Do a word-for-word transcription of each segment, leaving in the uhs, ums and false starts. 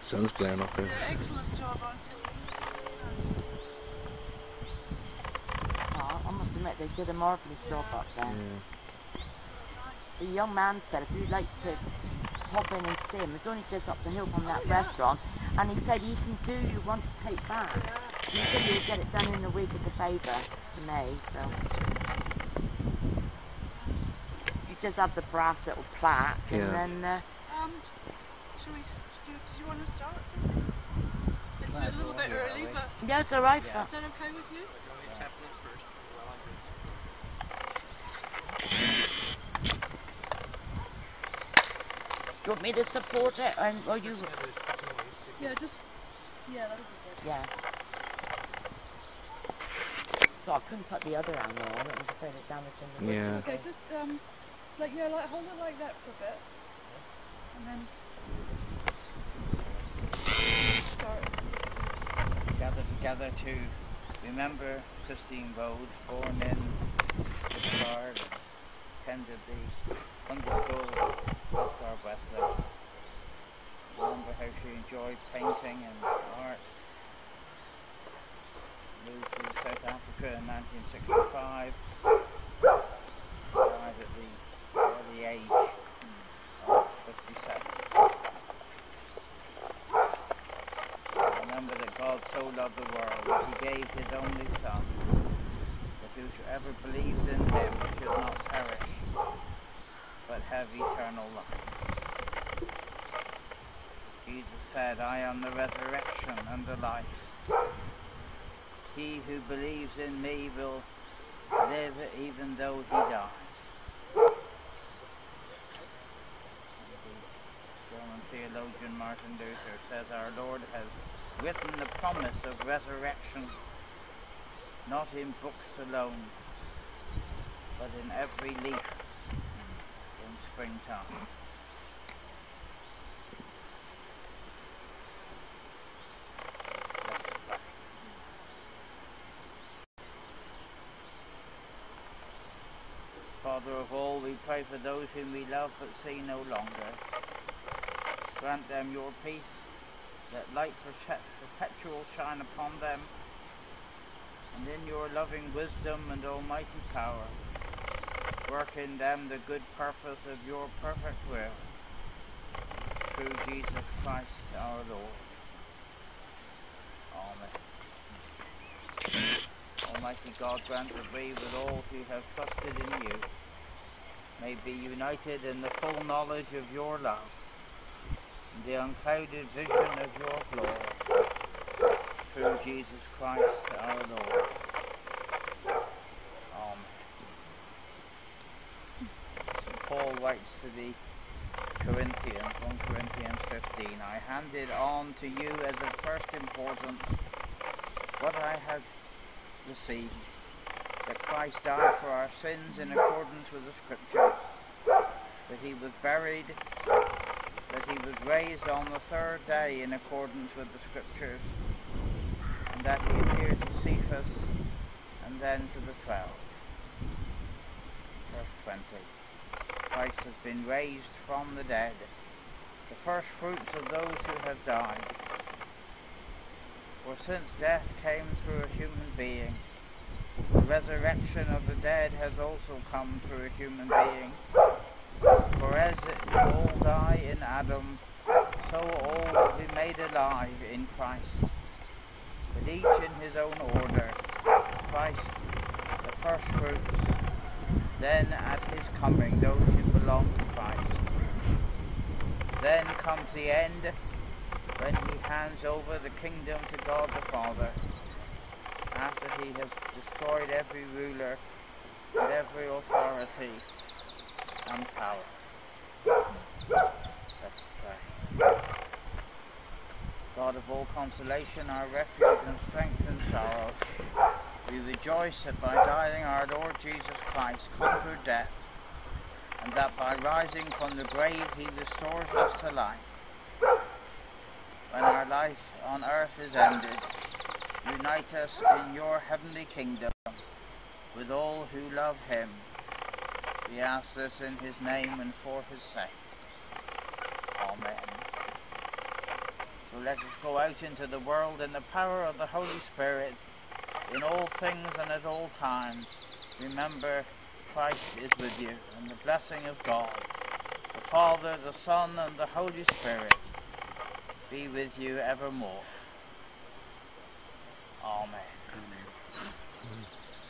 Sun's glaring up there. Yeah, excellent job, Auntie. Oh, I must admit, they did a marvellous job up there. Yeah. The young man said if you'd like to pop in and see him, it's only just up the hill from that Oh, yeah. restaurant, and he said he can do you want to take back. Yeah. He said he would get it done in a week as a favour to me, so. You just have the brass little plaque, Yeah. and then, uh, Um, shall we, do, do you want to start? It's a little bit early, but yeah, it's alright. Yeah. is that okay with you? Do you want me to support it, and, or you? Yeah, just, yeah, that'll be good. Yeah. So I couldn't put the other angle on, it was afraid of damaging the wood. Yeah. Okay, just, um, like, yeah, like, hold it like that for a bit. And then start. Gather together to remember Christine Rhodes, born in Liscar, attended the Sunday school at Liscar Wesley. Remember how she enjoyed painting and art. Moved to South Africa in nineteen sixty-five. Died at the early age of fifty-seven. Remember that God so loved the world that he gave his only Son, that whosoever believes in him should not perish, but have eternal life. Jesus said, I am the resurrection and the life. He who believes in me will live even though he dies. German theologian Martin Luther says our Lord has written the promise of resurrection not in books alone, but in every leaf in springtime. Let's pray. Father of all, we pray for those whom we love but see no longer. Grant them your peace, let light perpetual shine upon them, and in your loving wisdom and almighty power, work in them the good purpose of your perfect will, through Jesus Christ our Lord. Amen. Almighty God, grant that we, with all who have trusted in you, may be united in the full knowledge of your love, the unclouded vision of your glory, through Jesus Christ our Lord. Amen. Saint Paul writes to the Corinthians, First Corinthians fifteen, I handed on to you as of first importance what I had received, that Christ died for our sins in accordance with the Scripture, that he was buried, that he was raised on the third day in accordance with the Scriptures, and that he appeared to Cephas and then to the twelve. Verse twenty. Christ has been raised from the dead, the first fruits of those who have died. For since death came through a human being, the resurrection of the dead has also come through a human being. For as it all die in Adam, so all will be made alive in Christ. But each in his own order, Christ the first fruits, then at his coming those who belong to Christ. Then comes the end, when he hands over the kingdom to God the Father, after he has destroyed every ruler and every authority and power. Let's pray. God of all consolation, our refuge and strength in sorrow, we rejoice that by dying our Lord Jesus Christ conquered death, and that by rising from the grave he restores us to life. When our life on earth is ended, unite us in your heavenly kingdom with all who love him. We ask this in his name and for his sake. Amen. So let us go out into the world in the power of the Holy Spirit, in all things and at all times. Remember, Christ is with you, and the blessing of God, the Father, the Son, and the Holy Spirit, be with you evermore. Amen. Amen.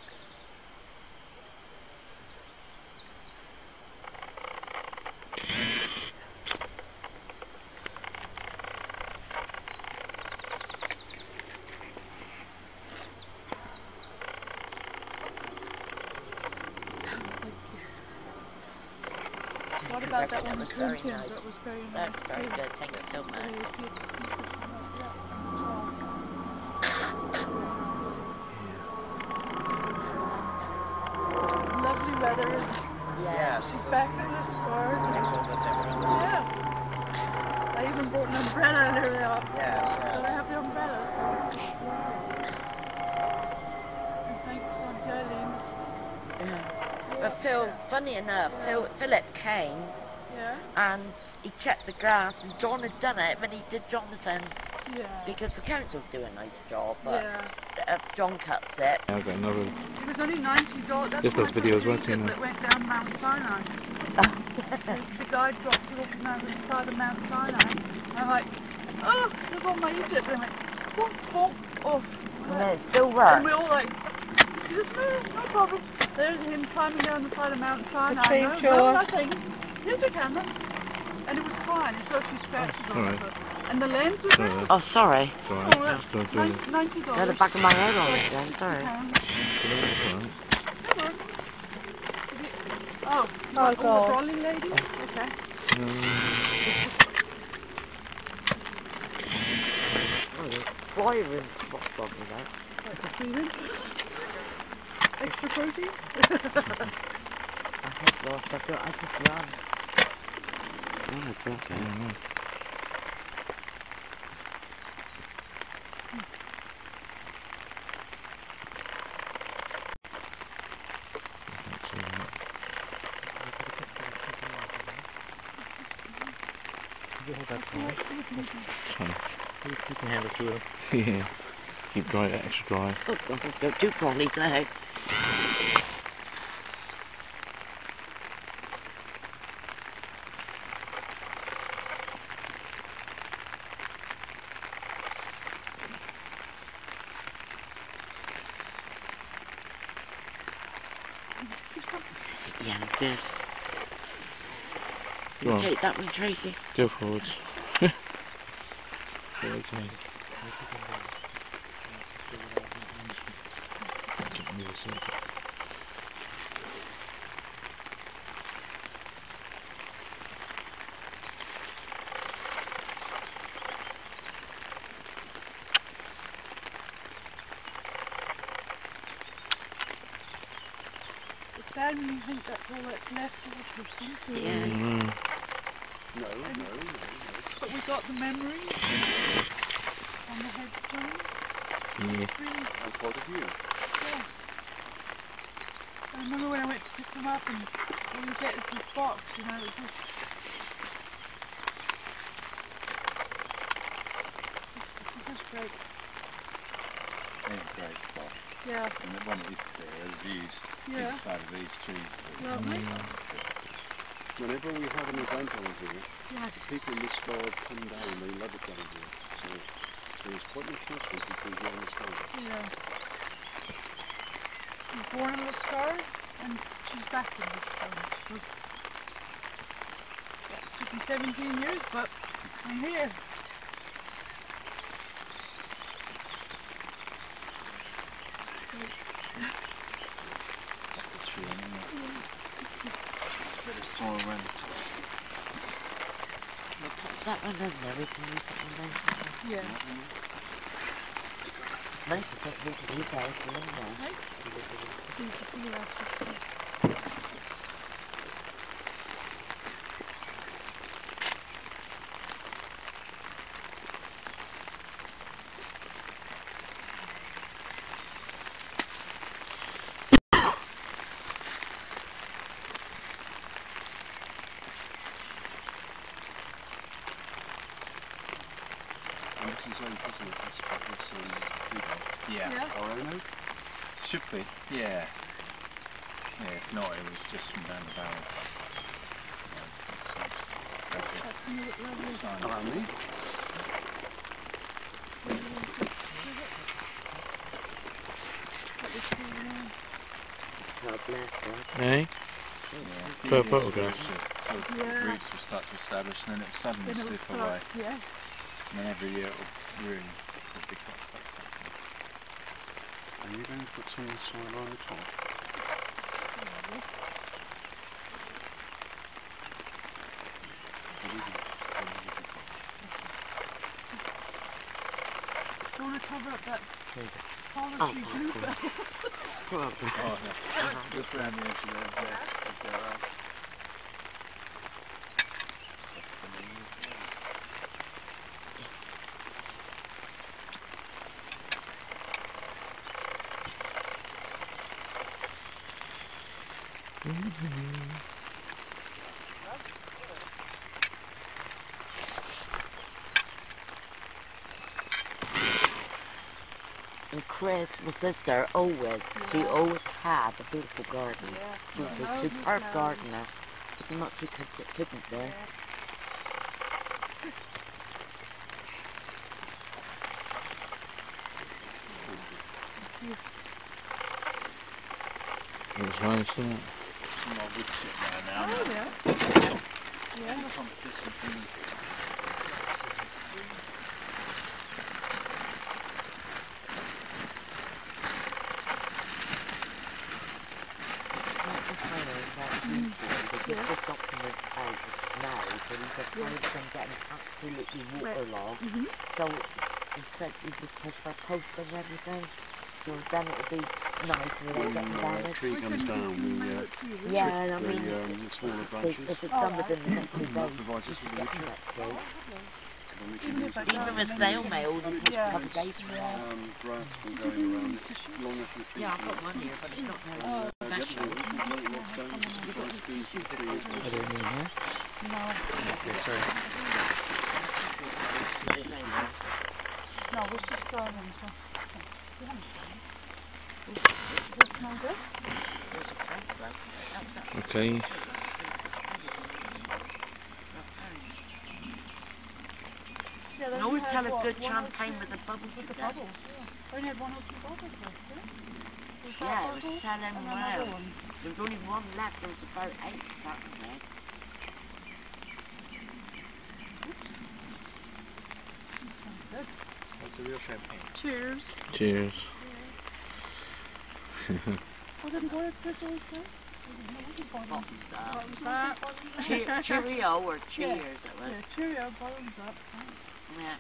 What about that That one was with very Lincoln? nice. That was very nice. That's very too. good. Thank you so much. Very good. Yeah. Lovely weather. Yeah. She's back in the stores. Yeah. Yeah. I even bought an umbrella and everything else. Yeah, So I yeah. have the umbrella. So. And thanks, Aunt Eileen. Yeah. But Phil, funny enough, Phil, Philip came Yeah. and he checked the grass, and John had done it, but he did Jonathan's Yeah. because the council do a nice job, but Yeah. uh, John cuts it. I've got another. It was only ninety dollars. That's If those my videos cousin work, you know. that went down Mount Sinai. the, the guy dropped it off down the side of Mount Sinai. And I'm like, oh, look on my Egypt. And I'm like, bonk, bonk, off. And it still And works. we're all like, just move, no problem. There's him climbing down the side of Mount Sinai. Retrieve no, your- no, nothing. Here's your camera. And it was fine. It's got a few scratches on Alright. it. but- And the lens was Sorry, there. Oh, sorry. It's alright. Oh, Just don't do it. ninety dollars. Got the back of my head on it then, sorry. It's alright. Come on. Oh, you Oh, want all God. the brawling ladies? Okay. Oh, there's boiling. What's wrong with that? Extra protein. Extra protein? I hate lost. I thought I just run. Oh, it's okay. I don't know. That's alright. Fine. You can hand it to him. Yeah. Keep dry, extra dry. Oh, God, go too crawly now. Yeah, I'm good. Go on. Take that one, Tracy. Go forwards. Forwards, mate. Get me this up. It's sad when you think that's all that's left of a person. Yeah. Mm. No, no, no, no. But we got the memory on the headstone. Yeah. It's really, I'm proud of you. yes. I remember when I went to pick them up and when you get this box, you know, it just... This is great. It's a great spot. Yeah, And the one that is clear, the views Yeah. each side of these trees. lovely. Whenever we have an event over here, Yes. the people in the store come down, they love it down here. So there's quite an attachment between here and the store. Yeah. She was born in the scar and she's back in the scar. So, yeah, it took me seventeen years, but I'm here. The tree, and then bit of soil around it. That one in there, we can use it in there. Yeah. Nice to take these to you guys in there. Right? So you can feel that. isn't it? That's that's um, Hugo. Yeah. Yeah. Our owner? Should be. Yeah. Yeah, if not, it was just from down the barrels. Yeah, that's what it's- okay. That's gonna look lovely. Hello, me. Let this be around. God bless her. Eh? Yeah. Purple Yeah, photograph. so- So Yeah. roots will start to establish, and then it will suddenly Then it'll slip start- away. Yeah. And then every year it will really it'll be quite spectacular. Are you going to put some soil on the top? What is it? What is it? Do you want to cover up that Oh, forestry oh, bluebell? God. Oh, no. Just around the edge of there, yeah. Just there, right. And Chris, my sister, always, she always had a beautiful garden. She was a superb gardener. But not she could, couldn't there. Looks nice, doesn't it? Some more wood chip there now. Oh, now. yeah. Yeah. The competition from the That's the funny about YouTube, because this document out now, so he's afraid of them getting absolutely waterlogged. Mhm. So he said he would push for post and everything. So then it would be nice without When getting uh, a damaged. tree comes down, we uh, Yeah, I the, mean, um, the smaller if, branches. if it's done within the next two and that days, provides us you with a get tree. that tree. So then we can Even use if I it. don't Even with snail mail, you can Yeah. have a day for it. Um, grass from going around it long enough for the tree Yeah, I've to got one here, but it's not very Uh, yep, professional. so we can take lots down, just to try and squeeze the tree as much. No. Okay, sorry. No, it's just garden, so. Does it smell good? Okay. Yeah, And they always only tell had, a what, good one or champagne two- with the bubbles with the together. bubbles, yeah. They only had one or two bubbles left, yeah? Was that Yeah, it was bubble selling and another well. one? There was only one left, there was about eight Saturday. Good. That's a real champagne. Cheers. Cheers. Oh, didn't go to Chris always go? Bottoms up. What was that? Che- Cheerio or cheers it was. Yeah, cheerio, bottoms up. Yeah.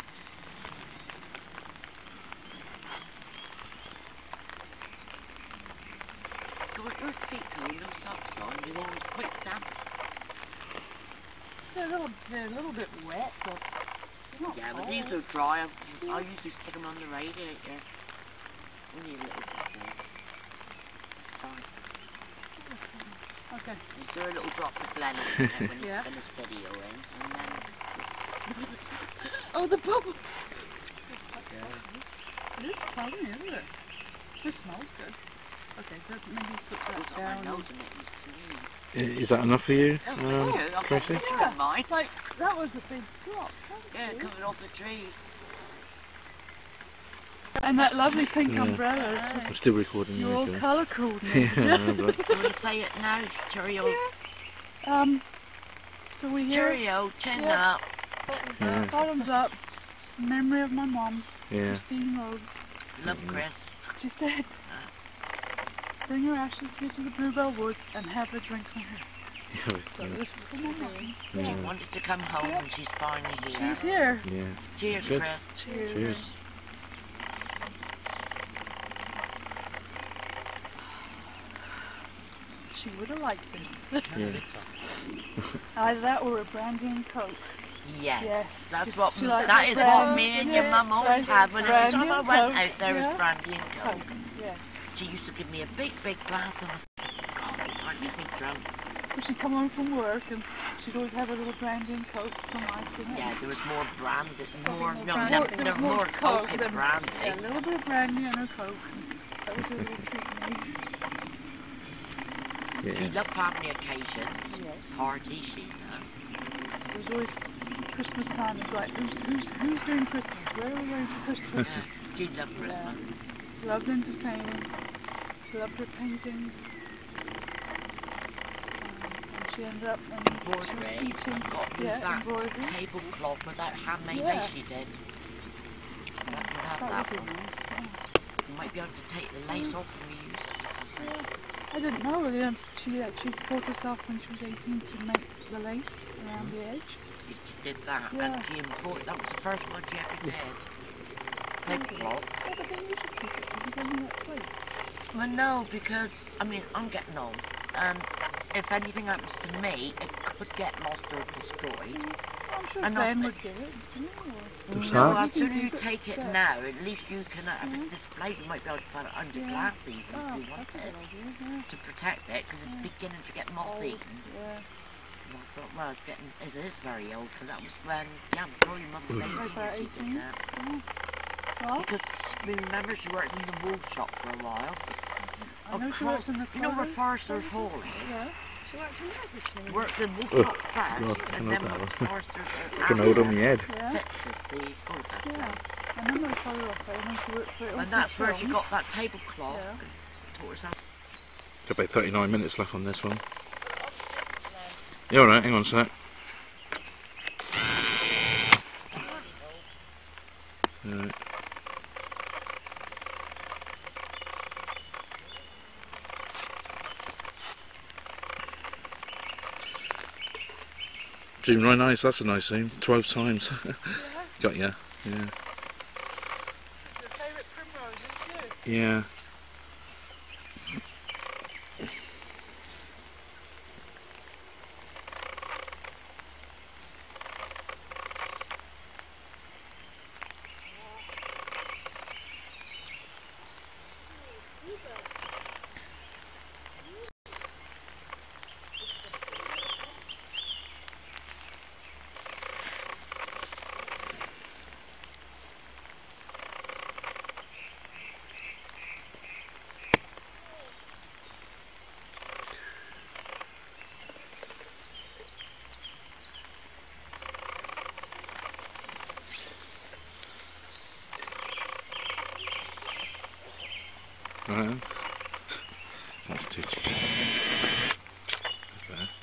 Go with your feet though, no socks on, you always quite damp. They're a little, they're a little bit wet, but they're not Yeah, but cold. these are dry. I, I usually stick them on the radiator. Only a little bit there. Fine. Okay. You throw a little drops of Glen in it when you Yeah. finish videoing, and then Oh, the bubble! It is funny, isn't it? This smells good. Okay, so maybe put I've that got my down. nose in it. Used to I- Is that enough for you, Oh, um, thank you. I've got a Tracy? picture Yeah. in mine. It's like, that was a big drop. Yeah, Thank you. coming off the trees. And that lovely pink Yeah. umbrella, it's just, I'm still recording you're you, all okay? colour coordinated. Yeah, I know, but Do you want to say it now? Cheerio. Um, so we hear Cheerio, chin Yeah. up. Yeah. bottoms up, in memory of my mum, yeah. Christine Rhodes. Love Chris. She said, bring your ashes here to the Bluebell Woods and have a drink from her. So Yeah. this is for my mum. She Yeah. wanted to come home and she's finally here. She's here. Yeah. Cheers, Good. Chris. Cheers. Cheers. She would have liked this. Yeah. Either that or a brandy and coke. Yes. Yes. That's She- what she liked that the is brandy, what me and your yeah, mum always brandy- had when every time brandy I and went Coke, out there was yeah. brandy and coke. Coke. Yes. She used to give me a big, big glass and I said, God, I can't get me drunk. But she'd come home from work and she'd always have a little brandy and coke, some ice in it. Yeah, there was more brandy, more, More no, brandy. no, There there was was more more coke coke and than- brandy. Yeah, a little bit of brandy and her coke. And that was her little treat for me. She Yeah. loved family occasions, Yes. parties, she uh, It was always Christmas time. It's like, who's, who's, who's doing Christmas? Where are we going for Christmas? yeah, she loved Christmas. She loved entertaining. She loved her painting. Um, and she ended up and she was Embroidery, teaching. I've got Yeah, that embroidery. tablecloth with that handmade Yeah. lace she did. I could have That that would one. be nice. Yeah. You might be able to take the lace off and reuse it. I didn't know. Yeah, she actually taught herself when she was eighteen to make the lace around the edge. She, she did that, Yeah. and she embroidered. That was the first one she ever did. Tablecloth. Yeah, but then you should keep it because it's only that place. Well, no, because I mean I'm getting old, and if anything happens to me, it could get lost or destroyed. I'm sure I'm Ben not- would give it. You know, What's No, that? as soon as You you can take keep it it. now, at least you can have Yeah. it displayed. You might be able to put it under Yeah. glass even oh, if you want that's a it, good idea. Yeah. to protect it, because it's Yeah. beginning to get Old, moth-eaten. yeah. And I thought, well, it's getting, it is very old, because that was when, yeah, I'm sure your mum was eighteen About when she eighteen. did that. Yeah. Well, Because we remember she worked in the wool shop for a while. I know she Across- works in the You know where Foresters. Forster's Hall is? Yeah. She works in everything. Worked in wool Oh, shop first, God, I and know then that went one. to Forster's I can hold on my head. Yeah. Texas, the photograph Yeah. place. I remember the photograph. I know she worked for it. And that's where she got that tablecloth Yeah. and taught herself. Got about thirty-nine minutes left on this one. You alright? Hang on a sec. Alright. June right nice, that's a nice thing. Twelve times. Got ya. Yeah. Your favourite primroses too. Yeah. Right. That's too cheap. That's better.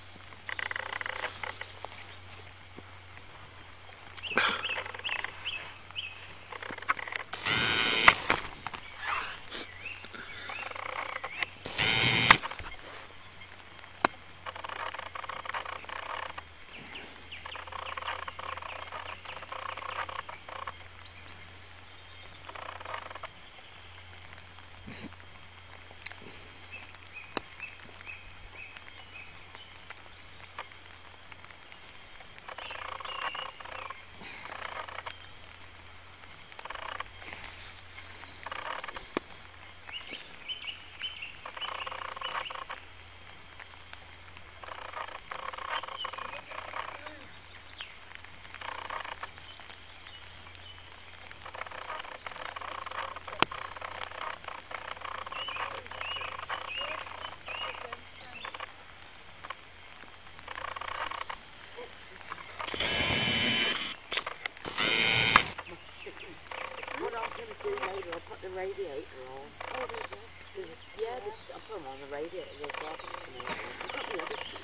What I'm going to do later, I'll put the radiator on. Oh, there's a, yeah, there's, I'll put them on the radiator. There's lots of them on. I've got the other sheets.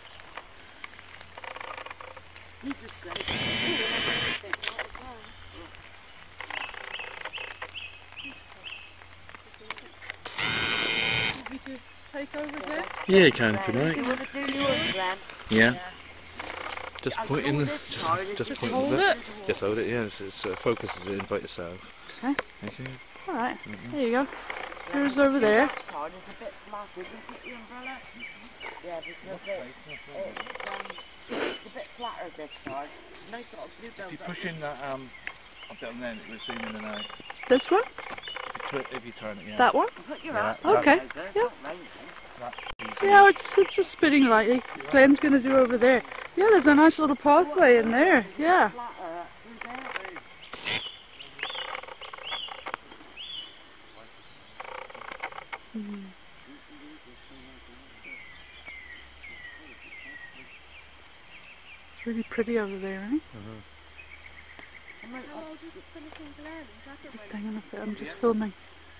These are great. Want me to take over this? Yeah, you can, You tonight. want to do yours, Glenn? Yeah. Just I'll point in hold the. this Just, card, just just point hold in the. it. Just hold it. Yeah. It's, it's uh, focuses it in by itself. Okay. Okay. All right. Mhm. There you go. Here's over there. That card is a bit flat. Did you put the umbrella? Yeah, because it, it's, um, it's a bit flatter, this card. Nice little blue If you belt. push in that um, up there and then it will zoom in and out. This one? If you, twi- if you turn it, yeah. That one? Put your Yeah, ass that- Okay. over. Yeah. Don't raise it. That's these Yeah, it's, it's just spitting lightly. Glenn's going to do over there. Yeah, there's a nice little pathway in there. Yeah. Mm. It's really pretty over there, eh? Uh-huh. Just hang on a sec, I'm just filming.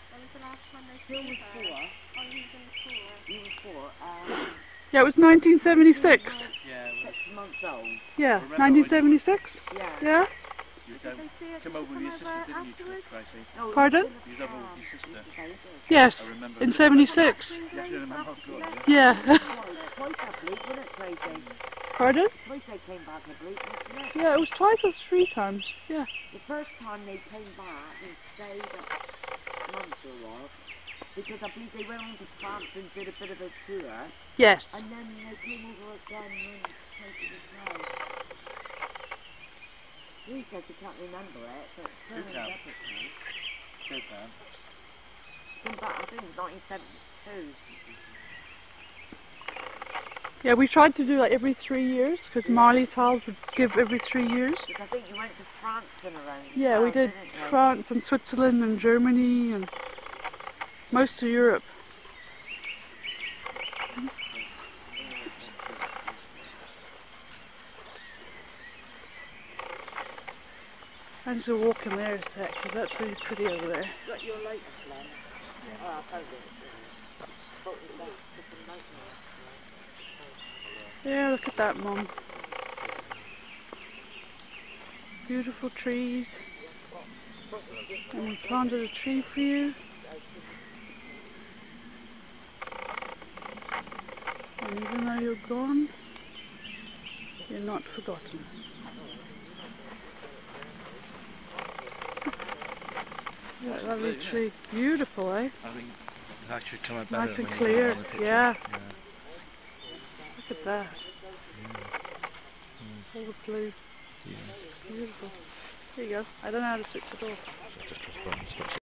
Yeah, it was nineteen seventy-six. Yeah, it was. Six months old. Yeah, nineteen seventy-six? Yeah. Yeah? You um, come over with your sister, didn't you, Tracy? Oh, Pardon? You was over with your sister. Yes, I remember. in seventy-six. Yeah, you remember? Oh, God, Yeah. yeah. Twice I believe, wasn't it, Tracy? Pardon? Twice they came back, I believe, wasn't it? Yeah, it was twice or three times. Yeah. The first time they came back, they stayed at Munster was, because I believe they went on to France and did a bit of a tour, Yes. and then they came over again when Tracy was married. He says he can't remember it, so it's Who turning can? up at me. Good, man. Come back, I think it was nineteen seventy-two. Yeah, we tried to do like every three years because Marley Tiles would give every three years. Because I think you went to France and around. as Yeah, we well, did didn't you? France and Switzerland and Germany and most of Europe. I'm just gonna walk in there a sec because that's really pretty over there. Got your latest one? Yeah. Oh, I found it. But it was different nightmare. Yeah, look at that, Mum. Beautiful trees. And we planted a tree for you. And even though you're gone, you're not forgotten. That lovely tree. Beautiful, eh? I think it's actually come out better Nice and when you clear. look at it on the picture. Yeah. Yeah. Look at that. All the blue. Yeah. Beautiful. There you go. I don't know how to switch it off. So just press button, stop.